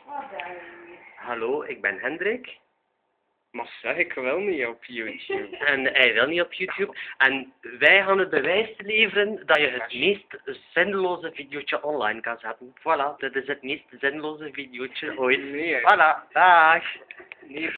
Hallo, ik ben Hendrik. Maar zeg, ik wil niet op YouTube. En hij wil niet op YouTube. En wij gaan het bewijs leveren dat je het meest zinloze videootje online kan zetten. Voilà, dit is het meest zinloze videootje ooit. Nee, Voilà, dag. nee.